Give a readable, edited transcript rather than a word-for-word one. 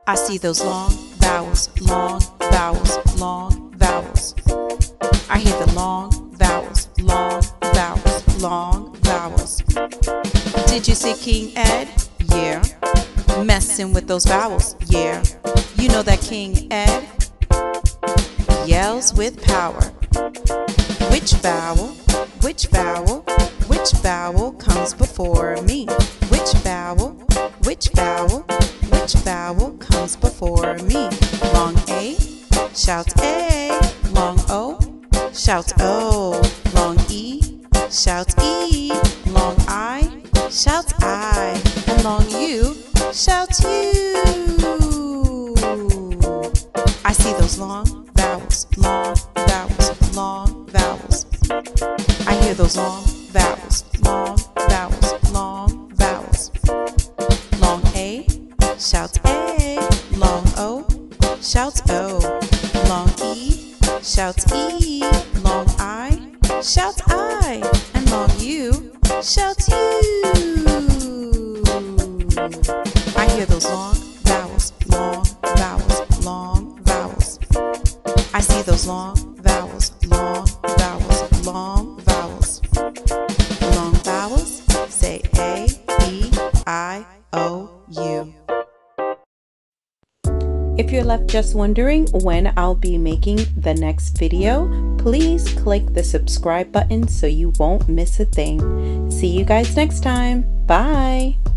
I see those long vowels, long vowels, long vowels. I hear the long vowels, long vowels, long vowels. Did you see King Ed? Yeah. Messing with those vowels, yeah. You know that King Ed yells with power. Which vowel, which vowel, which vowel comes before me? Which vowel, which vowel, which vowel comes before me? Long A, shout A. Long O, shout O. Long E, shout E. Long I, shout I. And long U, shout U. I see those long vowels, long vowels, long vowels. I hear those long vowels, long vowels, long vowels. Long A, shout A. Long O, shout O. Long E, shout E. Long I, shout I. And long U, shout U. I hear those long vowels, long vowels, long vowels. I see those long vowels, long vowels, long vowels. Long vowels say A, E, I, O, U. If you're left just wondering when I'll be making the next video, please click the subscribe button so you won't miss a thing. See you guys next time. Bye!